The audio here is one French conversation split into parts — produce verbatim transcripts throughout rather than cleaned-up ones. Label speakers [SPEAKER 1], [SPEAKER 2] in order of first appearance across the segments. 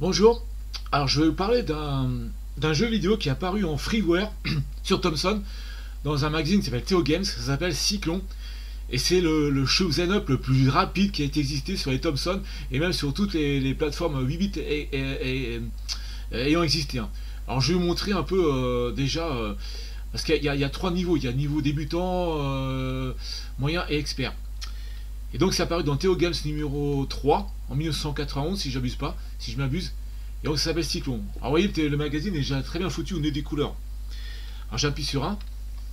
[SPEAKER 1] Bonjour, alors je vais vous parler d'un d'un jeu vidéo qui est apparu en freeware sur Thomson dans un magazine qui s'appelle Theo Games, ça s'appelle Cyclone et c'est le, le shoot'em up le plus rapide qui a été existé sur les Thomson et même sur toutes les, les plateformes huit bits et, et, et, et, ayant existé. Hein. Alors je vais vous montrer un peu euh, déjà, euh, parce qu'il y, y, y a trois niveaux, il y a niveau débutant, euh, moyen et expert. Et donc c'est apparu dans Theo Games numéro trois en mille neuf cent quatre-vingt-onze si j'abuse pas, si je m'abuse. Et donc ça s'appelle Cyclone. Alors vous voyez le magazine est déjà très bien foutu au nez des couleurs. Alors j'appuie sur un.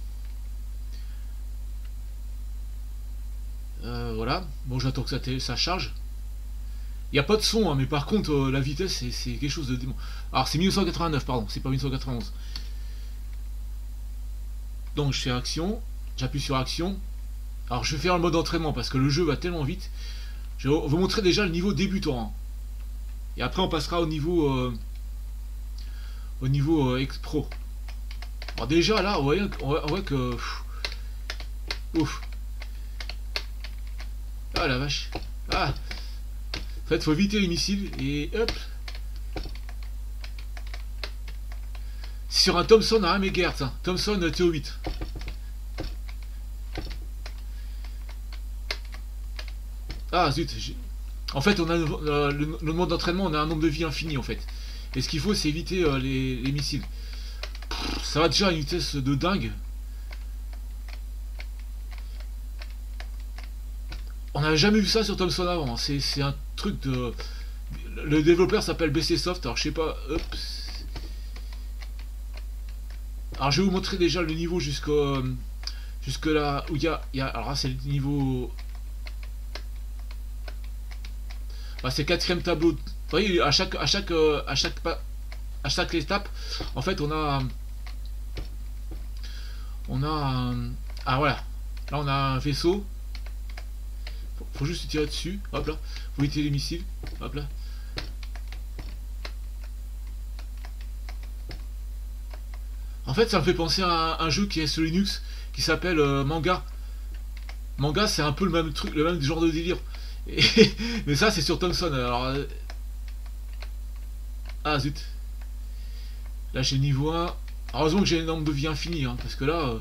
[SPEAKER 1] Euh, voilà. Bon j'attends que ça, ça charge. Il n'y a pas de son, hein, mais par contre euh, la vitesse c'est quelque chose de démon. Alors c'est mille neuf cent quatre-vingt-neuf, pardon, c'est pas mille neuf cent quatre-vingt-onze. Donc je fais action, j'appuie sur action. Alors je vais faire le mode entraînement parce que le jeu va tellement vite. Je vais vous montrer déjà le niveau débutant. Hein. Et après on passera au niveau euh, au niveau euh, ex pro. Alors déjà là, on voit, on voit, on voit que pff, ouf. Ah la vache. Ah. En fait, faut éviter les missiles et hop. Sur un Thomson à un mégahertz, hein. Thomson T O huit. Ah zut. En fait, on a euh, le, le mode d'entraînement, on a un nombre de vies infini en fait. Et ce qu'il faut, c'est éviter euh, les, les missiles. Pff, ça va déjà à une vitesse de dingue. On n'avait jamais vu ça sur Thomson avant. C'est un truc de. Le développeur s'appelle B C Soft. Alors je sais pas. Hop. Alors je vais vous montrer déjà le niveau jusqu'au jusque là où il y a, y a. Alors là, c'est le niveau. Bah, c'est le quatrième tableau. Vous voyez, à chaque à chaque à chaque à chaque étape, en fait, on a on a un, ah voilà. Là, on a un vaisseau. Faut, faut juste tirer dessus. Hop là. Faut éviter les missiles. Hop là. En fait, ça me fait penser à un, un jeu qui est sur Linux qui s'appelle euh, Manga. Manga, c'est un peu le même truc, le même genre de délire. Et, mais ça c'est sur Thomson. Alors euh... ah zut. Là j'ai le niveau un. Heureusement que j'ai un nombre de vie infini, hein, parce que là euh...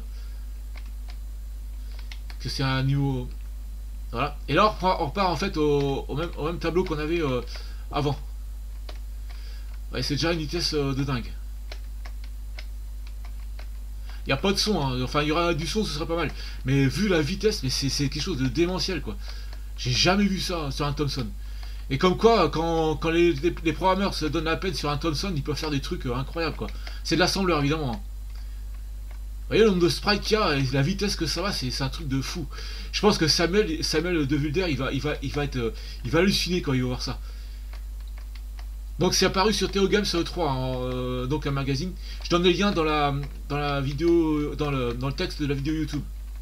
[SPEAKER 1] que c'est un niveau. Voilà. Et là on repart en fait au, au, même, au même tableau qu'on avait euh, avant. Ouais, c'est déjà une vitesse euh, de dingue. Il n'y a pas de son, hein. Enfin il y aura du son, ce serait pas mal. Mais vu la vitesse, mais c'est quelque chose de démentiel quoi. J'ai jamais vu ça sur un Thomson. Et comme quoi, quand, quand les, les, les programmeurs se donnent la peine sur un Thomson, ils peuvent faire des trucs euh, incroyables quoi. C'est de l'assembleur évidemment. Hein. Vous voyez le nombre de sprites qu'il y a et la vitesse que ça va, c'est un truc de fou. Je pense que Samuel, Samuel de Vulder, il va, il va, il va être, euh, il va halluciner quand il va voir ça. Donc c'est apparu sur Theo Games trois, hein, euh, donc un magazine. Je donne les liens dans la, dans la vidéo, dans le, dans le texte de la vidéo YouTube.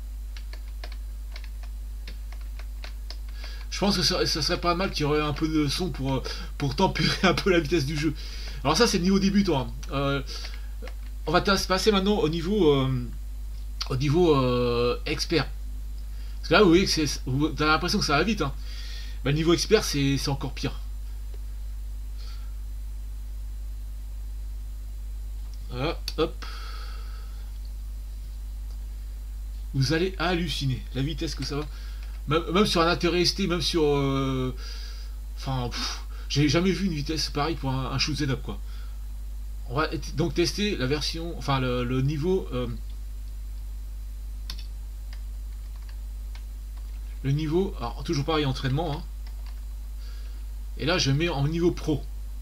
[SPEAKER 1] Je pense que ça, ça serait pas mal qu'il y aurait un peu de son pour, pour tempérer un peu la vitesse du jeu. Alors ça c'est le niveau débutant. Hein. Euh, on va passer maintenant au niveau euh, au niveau euh, expert. Parce que là vous voyez que vous avez l'impression que ça va vite. Hein. Bah, le niveau expert c'est encore pire. Voilà, hop. Vous allez halluciner la vitesse que ça va. Même, même sur un intérêt S T, même sur. Euh, enfin, j'ai jamais vu une vitesse pareille pour un, un shoot'em up quoi. On va donc tester la version, enfin le, le niveau, euh, le niveau, alors toujours pareil entraînement. Hein. Et là je mets en niveau pro.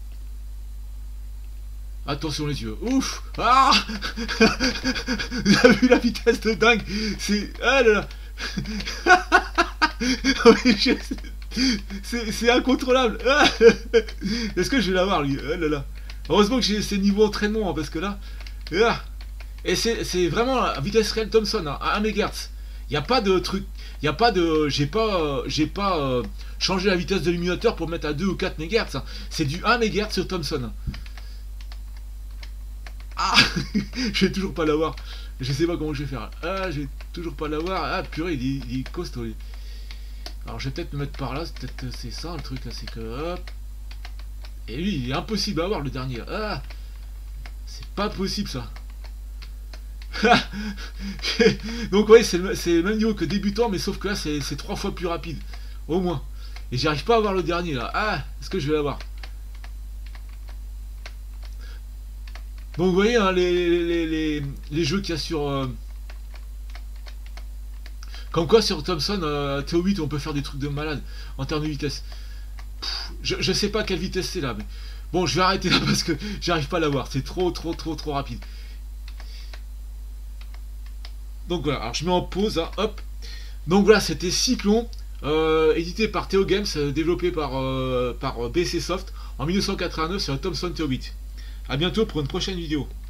[SPEAKER 1] Attention les yeux. Ouf. Ah. Vous avez vu la vitesse de dingue. C'est ah là là. C'est incontrôlable. Est-ce que je vais l'avoir lui? Oh là là. Heureusement que j'ai ces niveaux entraînement hein, parce que là. Et c'est vraiment la vitesse réelle Thomson hein, à un mégahertz. Il n'y a pas de truc. Il n'y a pas de. J'ai pas, j'ai pas euh, changé la vitesse de l'illuminateur pour mettre à deux ou quatre mégahertz. Hein. C'est du un mégahertz sur Thomson. Ah. Je vais toujours pas l'avoir. Je sais pas comment je vais faire. Ah, je vais toujours pas l'avoir. Ah, purée, il est, il est costaud. Alors, je vais peut-être me mettre par là. Peut-être c'est ça le truc là. C'est que. Hop. Et lui, il est impossible à avoir le dernier. Ah, c'est pas possible ça. Donc ouais, c'est le, le même niveau que débutant, mais sauf que là, c'est trois fois plus rapide. Au moins. Et j'arrive pas à avoir le dernier là. Ah, est-ce que je vais l'avoir? Donc vous voyez, hein, les, les, les, les jeux qu'il y a sur... Euh... Comme quoi sur Thompson, euh, T O huit, on peut faire des trucs de malade en termes de vitesse. Pff, je, je sais pas quelle vitesse c'est là, mais... Bon, je vais arrêter là parce que j'arrive pas à l'avoir. C'est trop, trop, trop, trop rapide. Donc voilà, alors je mets en pause, hein, hop. Donc voilà, c'était Cyclone, euh, édité par Théo Games, euh, développé par, euh, par B C Soft en mille neuf cent quatre-vingt-neuf sur Thomson T O huit. A bientôt pour une prochaine vidéo.